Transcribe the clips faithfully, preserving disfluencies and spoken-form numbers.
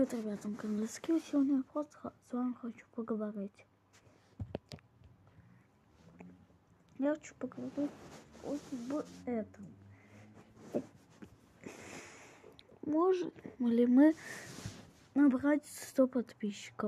Привет, ребятам, канал Скилл. Сегодня я просто с вами хочу поговорить. Я хочу поговорить об этом. Можем ли мы набрать сто подписчиков?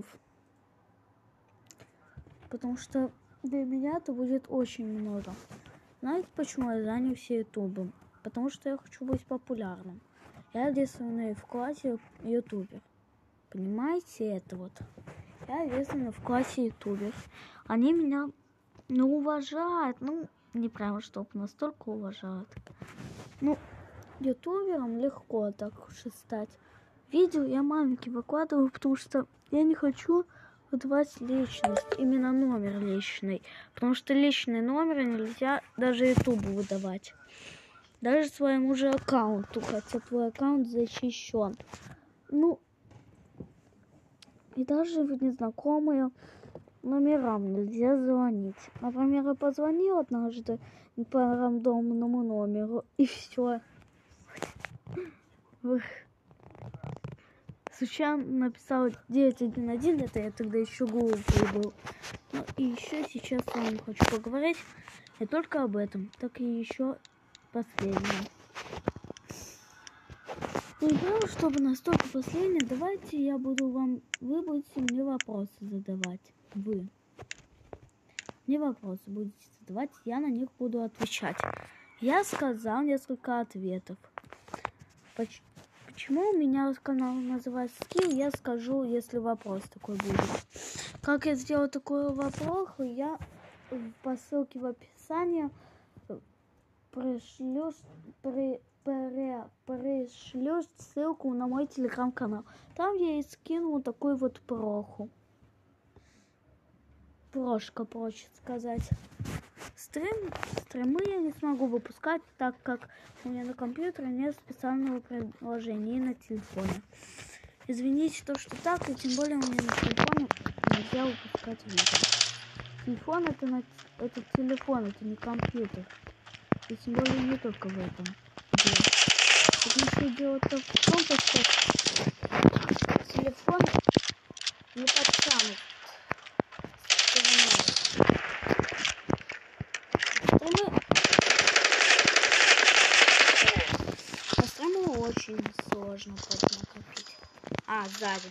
Потому что для меня это будет очень много. Знаете, почему я занялся ютубом? Потому что я хочу быть популярным. Я единственный в классе ютубер. Понимаете это вот? Я единственный в классе ютубер. Они меня, ну, уважают. Ну, не прямо, чтобы настолько уважают. Ну, ютубером легко так уж и стать. Видео я маленький выкладываю, потому что я не хочу выдавать личность. Именно номер личный. Потому что личный номер нельзя даже ютубу выдавать. Даже своему же аккаунту, хотя твой аккаунт защищен. Ну, и даже в незнакомые номерам нельзя звонить. Например, я позвонил однажды по рандомному номеру, и все. Случайно написал девять один один, это я тогда еще глупый был. Ну и еще сейчас с вами хочу поговорить не только об этом, так и еще последнее. И да, чтобы настолько последнее, давайте я буду вам, вы будете мне вопросы задавать. Вы. Мне вопросы будете задавать, я на них буду отвечать. Я сказал несколько ответов. Поч почему у меня канал называется Скилл, я скажу, если вопрос такой будет. Как я сделал такой вопрос, я по ссылке в описании пришлю, при, при, пришлю ссылку на мой телеграм-канал. Там я и скинул такой вот проху. Прошка, проще сказать. Стрим, стримы я не смогу выпускать, так как у меня на компьютере нет специального приложения и на телефоне. Извините, то, что так, и тем более у меня на телефоне нельзя выпускать видео. Телефон это, на, это телефон, это не компьютер. И тем более не только в этом. Потому что дело-то в том, что телефон не подтянут. Стримы очень сложно накопить. А, сзади.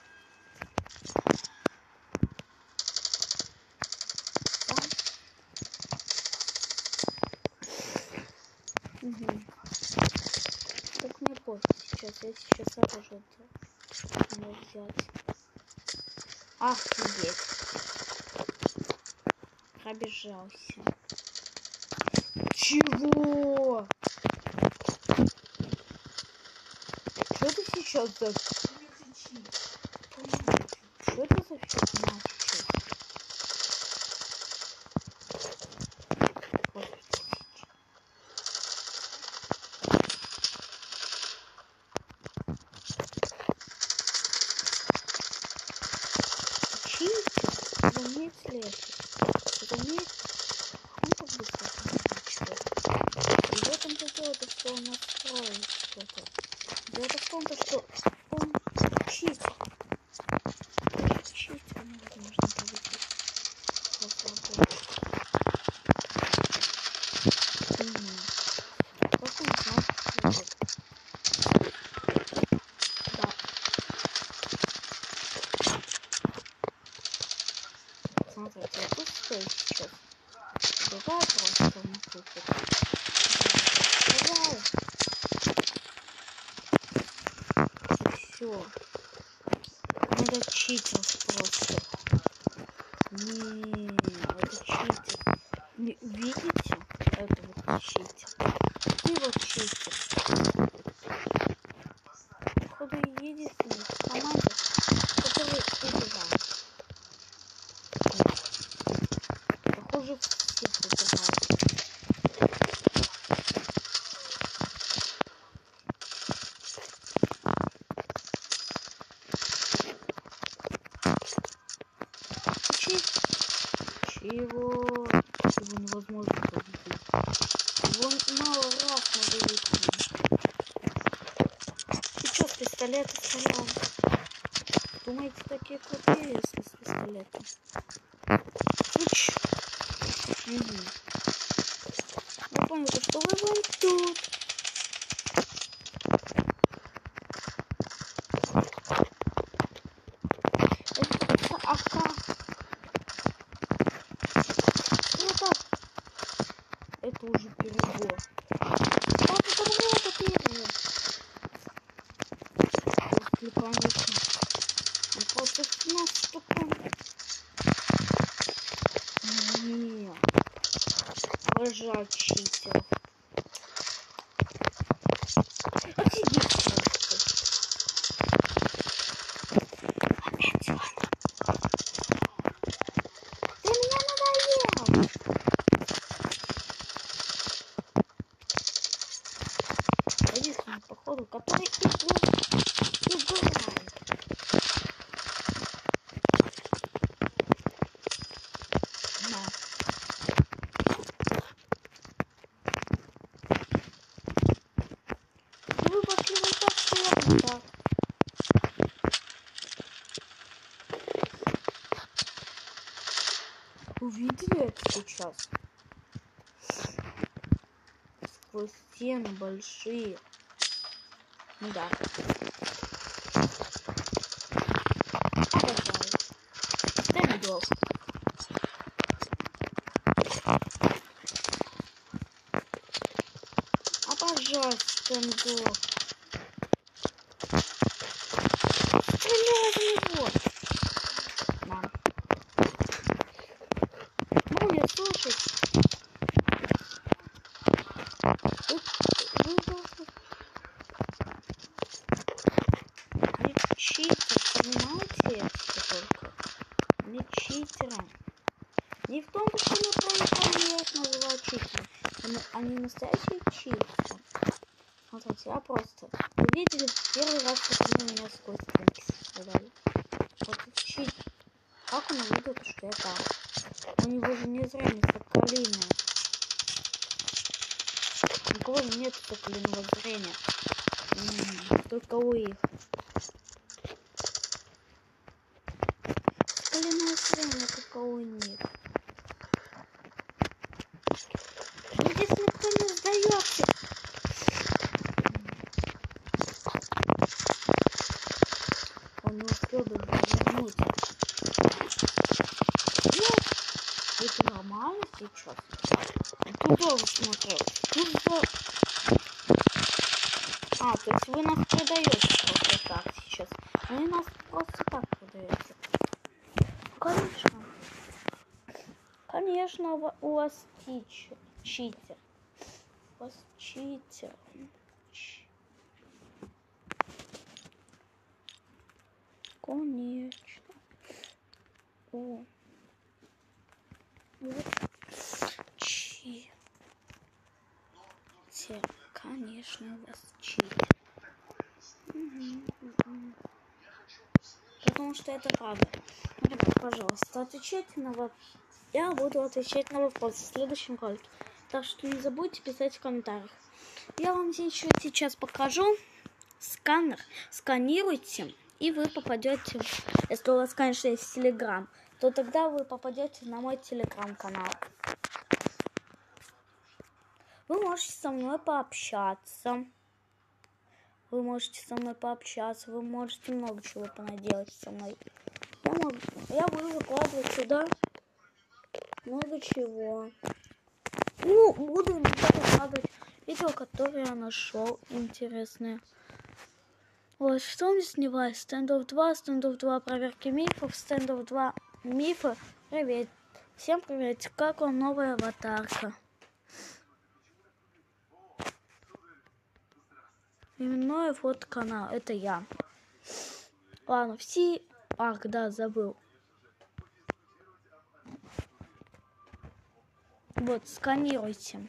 Угу. Так мне пофиг сейчас. Я сейчас это же надо взять. Офигеть. Пробежался. Чего? Что ты сейчас за... Что это за фигня сейчас? Заметь след. Заметь. Он как бы и в этом-то дело, что он настроил что-то. Дело в том, что он читер. Читер можно победить. Угу. Как он знал, что да. Смотрите, я тут стою сейчас. Давай просто не супер. Давай. Все. Это читер просто. Не, это читер. Не, видите? Это вот читер. И вот читер. Походу единственный в команде, который убивает. Похоже, всех убивает. Чего? Его невозможно победить. Его мало раз надо выиграть. Ты что, с пистолета стрелял? Думаете, такие крутые, если с пистолетом? Уч. Угу. Я понял, что вы вон тут. Это АК. Это, это уже перебор. Вот это вот перебор. Если, конечно. Он просто с нас такой. Нет. Обожаю читеров. Офигеть просто. Опять он. Ты меня надоел. Единственный, походу, который и убирает. Да. Вы пошли вот так, что так. Увидели это сейчас? Сквозь стены большие. Ну да. Обожаю. Стендов. Обожаю стендов. Стреляй в него. Да. Ну, не слушать. Вы, вы должны... Они читер, понимаете это только? Они читеры. Не в том, что мы правильно называют читером. Они, они настоящие читеры. Смотрите, я просто... Вы видели первый раз, как они меня сквозь стенки стреляли? Вот чит. Как он увидел, что я там? У него же не зрение соколиное. У кого нет соколиного зрения? М-м, только у их. Соколиное зрение только у них. Ну, здесь никто не сдается. Он не успел даже вернуть. Это нормально сейчас? Туда вы смотрел. Туда. А, то есть вы нас продаете просто так сейчас. Вы нас просто так продаете. Конечно. Конечно, у вас читер. Читер. У вас читер. Конечно. О. Вот. Читер. Конечно, у вас читер. Угу, угу. Потому что это правда. Ребят, пожалуйста, отвечайте на вопрос. Я буду отвечать на вопросы в следующем ролике. Так что не забудьте писать в комментариях. Я вам еще сейчас покажу сканер. Сканируйте, и вы попадете, если у вас, конечно, есть Телеграм, то тогда вы попадете на мой Телеграм-канал. Вы можете со мной пообщаться. Вы можете со мной пообщаться. Вы можете много чего понаделать со мной. Я, могу, я буду выкладывать сюда много чего. Ну, буду иногда выкладывать видео, которые я нашел интересные. Вот, что мне снимать? Стендов два, стендов два проверки мифов, стендов два мифы. Привет. Всем привет. Как вам новая аватарка? Именной фотоканал. Это я. Ладно, все... Ах, да, забыл. Вот, сканируйте.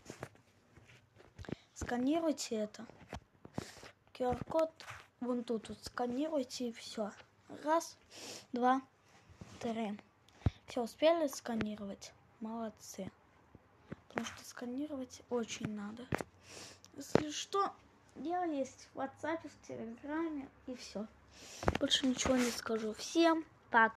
Сканируйте это. ку ар код вон тут. Вот, сканируйте и все. Раз, два, три. Все, успели сканировать? Молодцы. Потому что сканировать очень надо. Если что, Я есть в WhatsApp, в Телеграме и все. Больше ничего не скажу. Всем пока.